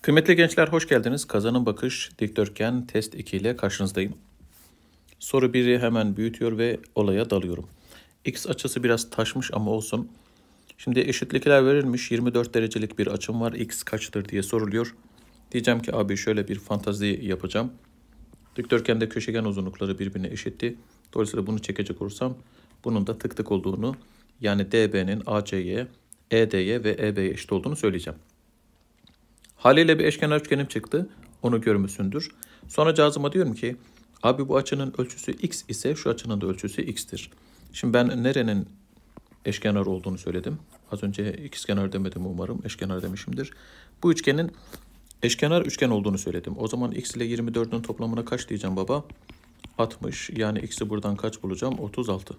Kıymetli gençler hoş geldiniz. Kazanım bakış dikdörtgen test 2 ile karşınızdayım. Soru 1'i hemen büyütüyor ve olaya dalıyorum. X açısı biraz taşmış ama olsun. Şimdi eşitlikler verilmiş. 24 derecelik bir açım var. X kaçtır diye soruluyor. Diyeceğim ki abi şöyle bir fantazi yapacağım. Dikdörtgende köşegen uzunlukları birbirine eşitti. Dolayısıyla bunu çekecek olursam bunun da tık tık olduğunu, yani DB'nin AC'ye, ED'ye ve EB'ye eşit olduğunu söyleyeceğim. Haliyle bir eşkenar üçgenim çıktı. Onu görmüşsündür. Sonra cazıma diyorum ki abi bu açının ölçüsü x ise şu açının da ölçüsü x'tir. Şimdi ben nerenin eşkenar olduğunu söyledim. Az önce ikizkenar demedim umarım. Eşkenar demişimdir. Bu üçgenin eşkenar üçgen olduğunu söyledim. O zaman x ile 24'ün toplamına kaç diyeceğim baba? 60. Yani x'i buradan kaç bulacağım? 36.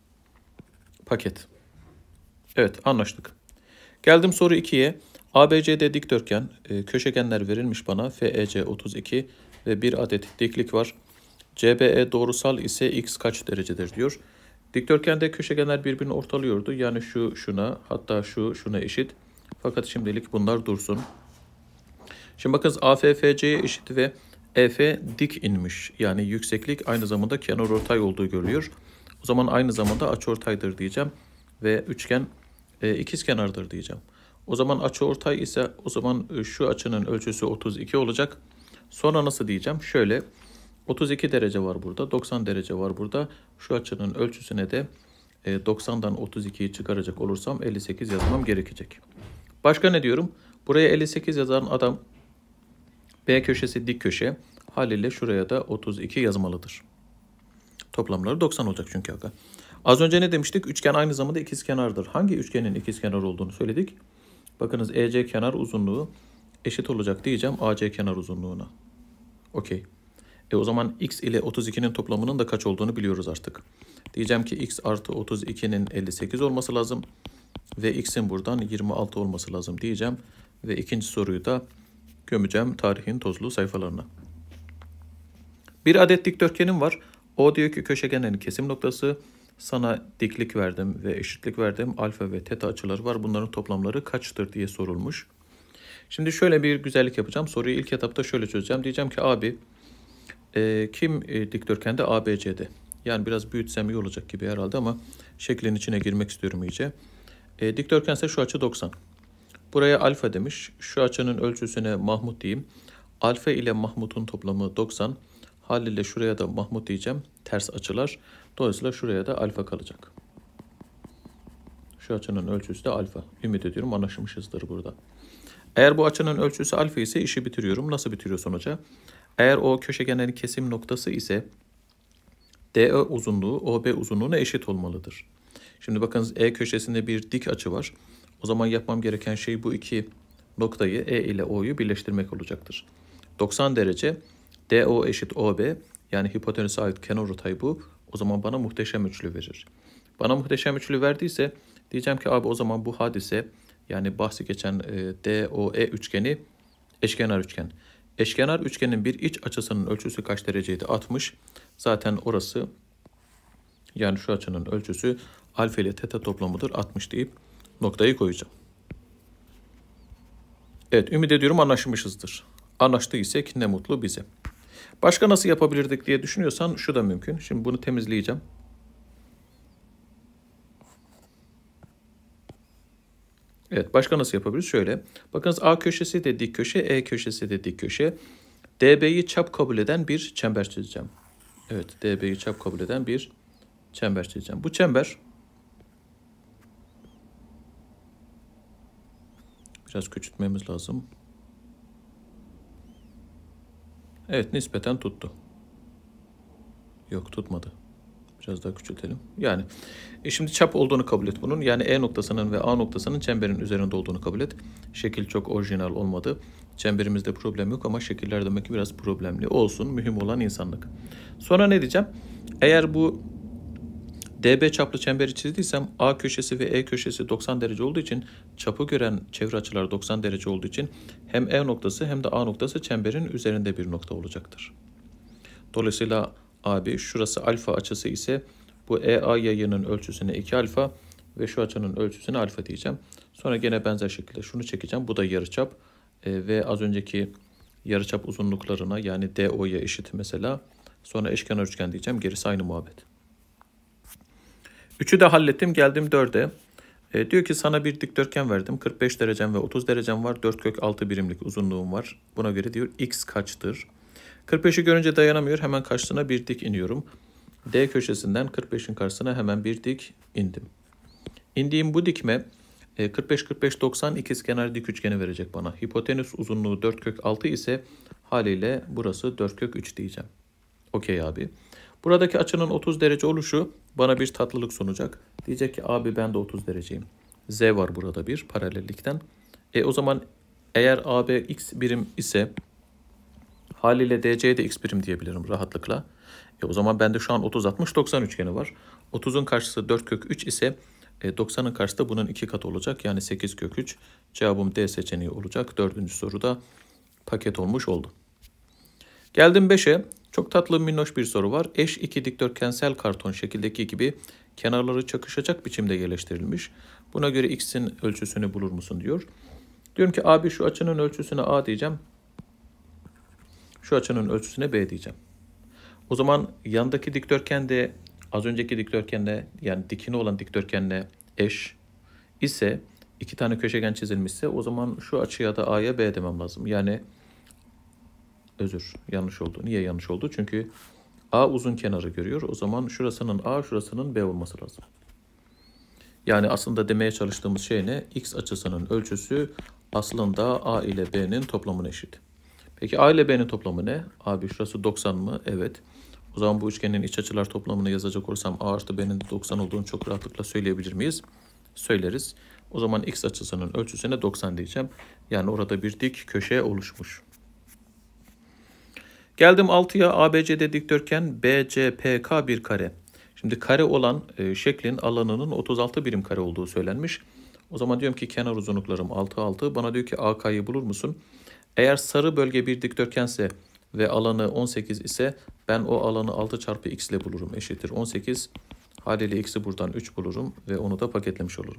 Paket. Evet, anlaştık. Geldim soru 2'ye. ABCD dikdörtgen, köşegenler verilmiş bana. FEC 32 ve bir adet diklik var. CBE doğrusal ise x kaç derecedir diyor. Dikdörtgende köşegenler birbirini ortalıyordu. Yani şu şuna, hatta şu şuna eşit. Fakat şimdilik bunlar dursun. Şimdi bakınız AFFC'ye eşit ve EF dik inmiş. Yani yükseklik aynı zamanda kenarortay olduğu görülüyor. O zaman aynı zamanda açıortaydır diyeceğim ve üçgen ikizkenardır diyeceğim. O zaman açıortay ise o zaman şu açının ölçüsü 32 olacak. Sonra nasıl diyeceğim? Şöyle 32 derece var burada, 90 derece var burada. Şu açının ölçüsüne de 90'dan 32'yi çıkaracak olursam 58 yazmam gerekecek. Başka ne diyorum? Buraya 58 yazan adam B köşesi dik köşe. Haliyle şuraya da 32 yazmalıdır. Toplamları 90 olacak çünkü aga. Az önce ne demiştik? Üçgen aynı zamanda ikizkenardır. Hangi üçgenin ikizkenar olduğunu söyledik? Bakınız EC kenar uzunluğu eşit olacak diyeceğim AC kenar uzunluğuna. Okey. O zaman x ile 32'nin toplamının da kaç olduğunu biliyoruz artık. Diyeceğim ki x artı 32'nin 58 olması lazım. Ve x'in buradan 26 olması lazım diyeceğim. Ve ikinci soruyu da gömeceğim tarihin tozlu sayfalarına. Bir adet dikdörtgenim var. O diyor ki köşegenin kesim noktası. Sana diklik verdim ve eşitlik verdim. Alfa ve teta açıları var. Bunların toplamları kaçtır diye sorulmuş. Şimdi şöyle bir güzellik yapacağım. Soruyu ilk etapta şöyle çözeceğim. Diyeceğim ki abi kim dikdörtgende ABCD? Yani biraz büyütsem iyi olacak gibi herhalde ama şeklin içine girmek istiyorum iyice. Dikdörtgense şu açı 90. Buraya alfa demiş. Şu açının ölçüsüne Mahmut diyeyim. Alfa ile Mahmut'un toplamı 90. Haliyle şuraya da Mahmut diyeceğim. Ters açılar. Dolayısıyla şuraya da alfa kalacak. Şu açının ölçüsü de alfa. Ümit ediyorum anlaşılmışızdır burada. Eğer bu açının ölçüsü alfa ise işi bitiriyorum. Nasıl bitiriyor sonuca? Eğer o köşegenin kesim noktası ise DE uzunluğu OB uzunluğuna eşit olmalıdır. Şimdi bakınız E köşesinde bir dik açı var. O zaman yapmam gereken şey bu iki noktayı E ile O'yu birleştirmek olacaktır. 90 derece DO eşit OB, yani hipotenüse ait kenarortay bu. O zaman bana muhteşem üçlü verir. Bana muhteşem üçlü verdiyse diyeceğim ki abi o zaman bu hadise, yani bahsi geçen DOE üçgeni eşkenar üçgen. Eşkenar üçgenin bir iç açısının ölçüsü kaç dereceydi? 60. Zaten orası, yani şu açının ölçüsü alfa ile teta toplamıdır 60 deyip noktayı koyacağım. Evet, ümit ediyorum anlaşmışızdır. Anlaştıysak ne mutlu bize. Başka nasıl yapabilirdik diye düşünüyorsan şu da mümkün. Şimdi bunu temizleyeceğim. Evet, başka nasıl yapabiliriz? Şöyle. Bakınız A köşesi de dik köşe, E köşesi de dik köşe. DB'yi çap kabul eden bir çember çizeceğim. Evet, DB'yi çap kabul eden bir çember çizeceğim. Bu çember biraz küçültmemiz lazım. Evet, nispeten tuttu. Yok, tutmadı. Biraz daha küçültelim. Yani şimdi çap olduğunu kabul et bunun. Yani E noktasının ve A noktasının çemberin üzerinde olduğunu kabul et. Şekil çok orijinal olmadı. Çemberimizde problem yok ama şekiller demek ki biraz problemli. Olsun, mühim olan insanlık. Sonra ne diyeceğim? Eğer bu DB çaplı çemberi çizdiysem A köşesi ve E köşesi 90 derece olduğu için, çapı gören çevre açılar 90 derece olduğu için hem E noktası hem de A noktası çemberin üzerinde bir nokta olacaktır. Dolayısıyla AB şurası alfa açısı ise bu EA yayının ölçüsüne 2 alfa ve şu açının ölçüsüne alfa diyeceğim. Sonra gene benzer şekilde şunu çekeceğim. Bu da yarıçap. Ve az önceki yarıçap uzunluklarına yani DO'ya eşit mesela. Sonra eşkenar üçgen diyeceğim. Gerisi aynı muhabbet. 3'ü de hallettim. Geldim 4'e. Diyor ki sana bir dikdörtgen verdim. 45 derecem ve 30 derecem var. 4 kök 6 birimlik uzunluğum var. Buna göre diyor x kaçtır? 45'i görünce dayanamıyor. Hemen karşısına bir dik iniyorum. D köşesinden 45'in karşısına hemen bir dik indim. İndiğim bu dikme 45-45-90 ikizkenar dik üçgeni verecek bana. Hipotenüs uzunluğu 4 kök 6 ise haliyle burası 4 kök 3 diyeceğim. Okey abi. Buradaki açının 30 derece oluşu bana bir tatlılık sunacak. Diyecek ki abi ben de 30 dereceyim. Z var burada bir paralellikten. O zaman eğer AB x birim ise haliyle DC'ye de x birim diyebilirim rahatlıkla. O zaman bende şu an 30-60-90 üçgeni var. 30'un karşısı 4 kök 3 ise 90'ın karşısı da bunun 2 katı olacak. Yani 8 kök 3. Cevabım D seçeneği olacak. 4. soruda paket olmuş oldu. Geldim 5'e. Çok tatlı minnoş bir soru var. Eş iki dikdörtgensel karton şekildeki gibi kenarları çakışacak biçimde yerleştirilmiş. Buna göre x'in ölçüsünü bulur musun diyor. Diyorum ki abi şu açının ölçüsüne A diyeceğim. Şu açının ölçüsüne B diyeceğim. O zaman yandaki dikdörtgen de az önceki dikdörtgenle yani dikine olan dikdörtgenle eş ise iki tane köşegen çizilmişse o zaman şu açıya da A'ya B demem lazım. Yani yanlış oldu. Niye yanlış oldu? Çünkü A uzun kenarı görüyor. O zaman şurasının A, şurasının B olması lazım. Yani aslında demeye çalıştığımız şey ne? X açısının ölçüsü aslında A ile B'nin toplamına eşit. Peki A ile B'nin toplamı ne? Abi şurası 90 mı? Evet. O zaman bu üçgenin iç açılar toplamını yazacak olursam A artı B'nin de 90 olduğunu çok rahatlıkla söyleyebilir miyiz? Söyleriz. O zaman X açısının ölçüsüne 90 diyeceğim. Yani orada bir dik köşe oluşmuş. Geldim 6'ya. ABCD dikdörtgen BCPK bir kare. Şimdi kare olan şeklin alanının 36 birim kare olduğu söylenmiş. O zaman diyorum ki kenar uzunluklarım 6 6. Bana diyor ki AK'yı bulur musun? Eğer sarı bölge bir dikdörtgense ve alanı 18 ise ben o alanı 6 çarpı x ile bulurum. Eşittir 18. Haliyle x'i buradan 3 bulurum ve onu da paketlemiş olurum.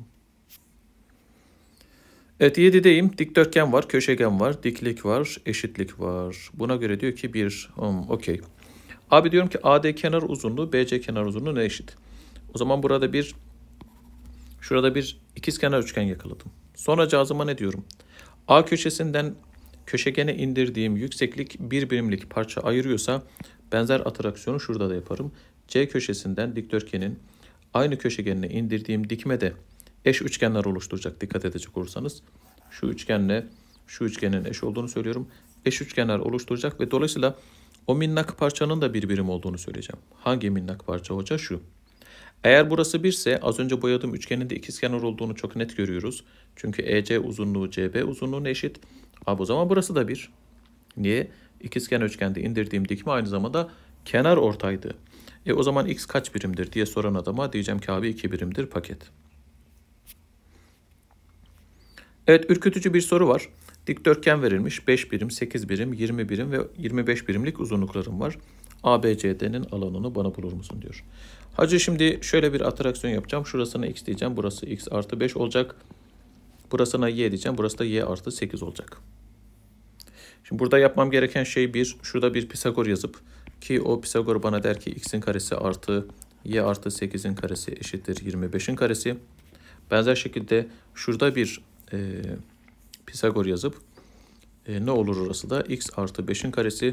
Evet 7'deyim. Dikdörtgen var, köşegen var, diklik var, eşitlik var. Buna göre diyor ki 1. Okey. Abi diyorum ki AD kenar uzunluğu BC kenar uzunluğu ne eşit? O zaman şurada bir ikizkenar üçgen yakaladım. Sonra cazıma ne diyorum? A köşesinden köşegene indirdiğim yükseklik bir birimlik parça ayırıyorsa benzer atraksiyonu şurada da yaparım. C köşesinden dikdörtgenin aynı köşegenine indirdiğim dikme de eş üçgenler oluşturacak dikkat edecek olursanız. Şu üçgenle şu üçgenin eş olduğunu söylüyorum. Eş üçgenler oluşturacak ve dolayısıyla o minnak parçanın da bir birim olduğunu söyleyeceğim. Hangi minnak parça hoca? Şu. Eğer burası 1 ise az önce boyadığım üçgenin de ikizkenar olduğunu çok net görüyoruz. Çünkü EC uzunluğu CB uzunluğuna eşit. Abi o zaman burası da 1. Niye? İkizkenar üçgende indirdiğim dikme aynı zamanda kenar ortaydı. O zaman x kaç birimdir diye soran adama diyeceğim ki abi 2 birimdir paket. Evet ürkütücü bir soru var. Dikdörtgen verilmiş 5 birim, 8 birim, 20 birim ve 25 birimlik uzunluklarım var. ABCD'nin alanını bana bulur musun diyor. Hacı şimdi şöyle bir atraksiyon yapacağım. Şurasına x diyeceğim. Burası x artı 5 olacak. Burasına y diyeceğim. Burası da y artı 8 olacak. Şimdi burada yapmam gereken şey şurada bir Pisagor yazıp ki o Pisagor bana der ki x'in karesi artı y artı 8'in karesi eşittir 25'in karesi. Benzer şekilde şurada bir Pisagor yazıp ne olur orası da x artı 5'in karesi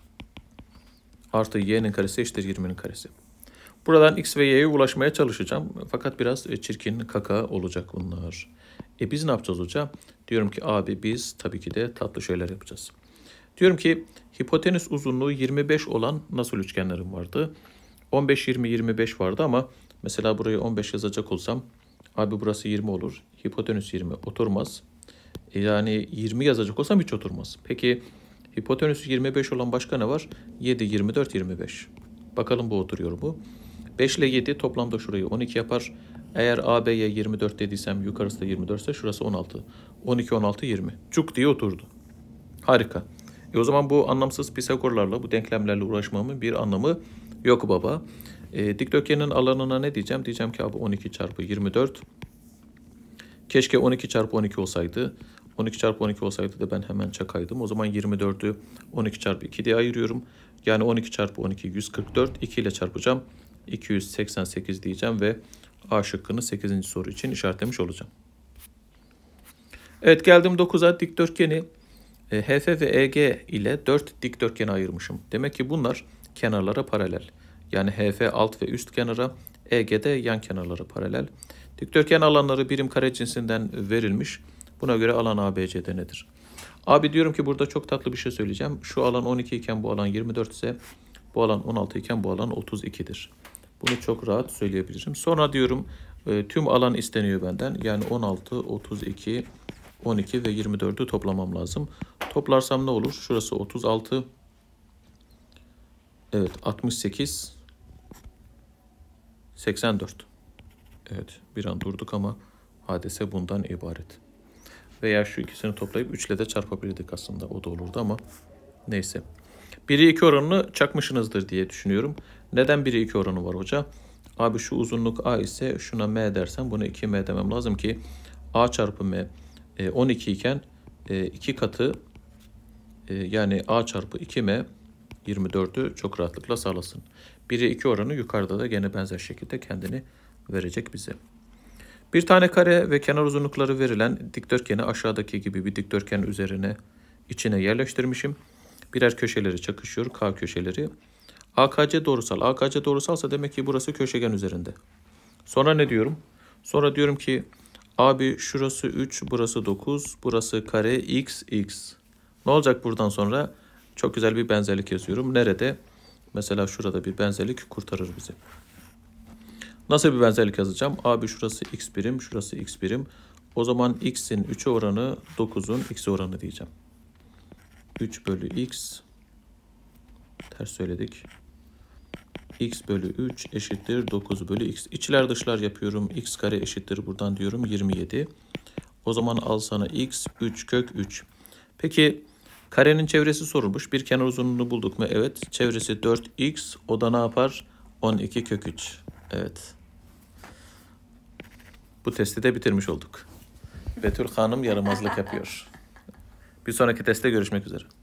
artı y'nin karesi eşittir 20'nin karesi. Buradan x ve y'ye ulaşmaya çalışacağım. Fakat biraz çirkin kaka olacak bunlar. Biz ne yapacağız hoca? Diyorum ki abi biz tabii ki de tatlı şeyler yapacağız. Diyorum ki hipotenüs uzunluğu 25 olan nasıl üçgenlerim vardı? 15, 20, 25 vardı ama mesela buraya 15 yazacak olsam abi burası 20 olur. Hipotenüs 20 oturmaz. Yani 20 yazacak olsam hiç oturmaz. Peki hipotenüs 25 olan başka ne var? 7, 24, 25. Bakalım bu oturuyor mu? 5 ile 7 toplamda şurayı 12 yapar. Eğer AB'ye 24 dediysem yukarısı da 24 ise şurası 16. 12, 16, 20. Cuk diye oturdu. Harika. O zaman bu anlamsız Pisagorlarla, bu denklemlerle uğraşmamın bir anlamı yok baba. Dikdörtgenin alanına ne diyeceğim? Diyeceğim ki abi 12 çarpı 24. Keşke 12 çarpı 12 olsaydı. 12 çarpı 12 olsaydı da ben hemen çakaydım. O zaman 24'ü 12 çarpı 2 diye ayırıyorum. Yani 12 çarpı 12 144. 2 ile çarpacağım. 288 diyeceğim ve A şıkkını 8. soru için işaretlemiş olacağım. Evet, geldim 9'a. Dikdörtgeni HF ve EG ile 4 dikdörtgene ayırmışım. Demek ki bunlar kenarlara paralel. Yani HF alt ve üst kenara, EG de yan kenarlara paralel. Dikdörtgen alanları birim kare cinsinden verilmiş. Buna göre alan ABC'de nedir? Abi diyorum ki burada çok tatlı bir şey söyleyeceğim. Şu alan 12 iken bu alan 24 ise bu alan 16 iken bu alan 32'dir. Bunu çok rahat söyleyebilirim. Sonra diyorum tüm alan isteniyor benden. Yani 16, 32, 12 ve 24'ü toplamam lazım. Toplarsam ne olur? Şurası 36. Evet, 68. 84. Evet, bir an durduk ama hadise bundan ibaret. Veya şu ikisini toplayıp 3 ile de çarpabilirdik aslında. O da olurdu ama neyse. 1'e 2 oranını çakmışsınızdır diye düşünüyorum. Neden 1'e 2 oranı var hoca? Abi şu uzunluk A ise şuna M dersem bunu 2M demem lazım ki A çarpı M 12 iken 2 katı yani A çarpı 2M 24'ü çok rahatlıkla sağlasın. 1'e 2 oranı yukarıda da gene benzer şekilde kendini verecek bize. Bir tane kare ve kenar uzunlukları verilen dikdörtgeni aşağıdaki gibi bir dikdörtgen üzerine içine yerleştirmişim. Birer köşeleri çakışıyor. K köşeleri. AKC doğrusal. AKC doğrusalsa demek ki burası köşegen üzerinde. Sonra ne diyorum? Sonra diyorum ki abi şurası 3, burası 9, burası kare x. Ne olacak buradan sonra? Çok güzel bir benzerlik yazıyorum. Nerede? Mesela şurada bir benzerlik kurtarır bizi. Nasıl bir benzerlik yazacağım? Abi şurası x birim, şurası x birim. O zaman x'in 3'e oranı 9'un x'e oranı diyeceğim. 3 bölü x. Ters söyledik. X bölü 3 eşittir 9 bölü x. İçler dışlar yapıyorum. X kare eşittir buradan diyorum 27. O zaman al sana x 3 kök 3. Peki karenin çevresi sorulmuş. Bir kenar uzunluğunu bulduk mu? Evet. Çevresi 4x. O da ne yapar? 12 kök 3. Evet. Bu testi de bitirmiş olduk. Betül Hanım yaramazlık yapıyor. Bir sonraki testte görüşmek üzere.